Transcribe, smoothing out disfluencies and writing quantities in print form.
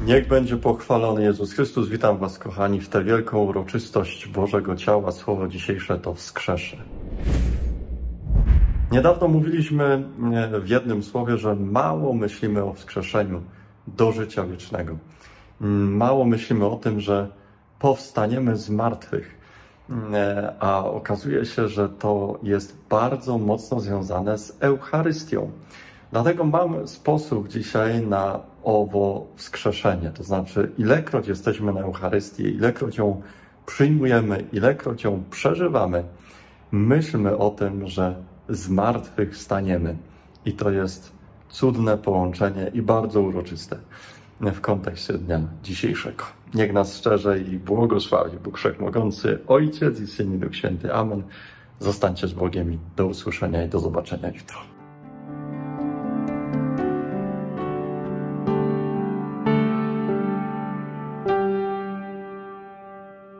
Niech będzie pochwalony Jezus Chrystus. Witam Was, kochani, w tę wielką uroczystość Bożego Ciała. Słowo dzisiejsze to wskrzesze. Niedawno mówiliśmy w jednym słowie, że mało myślimy o wskrzeszeniu do życia wiecznego. Mało myślimy o tym, że powstaniemy z martwych. A okazuje się, że to jest bardzo mocno związane z Eucharystią. Dlatego mam sposób dzisiaj na owo wskrzeszenie. To znaczy, ilekroć jesteśmy na Eucharystii, ilekroć ją przyjmujemy, ilekroć ją przeżywamy, myślmy o tym, że z martwych staniemy. I to jest cudne połączenie i bardzo uroczyste w kontekście dnia dzisiejszego. Niech nas szczerze i błogosławi Bóg Wszechmogący, Ojciec i Syn i Duch Święty. Amen. Zostańcie z Bogiem i do usłyszenia i do zobaczenia jutro.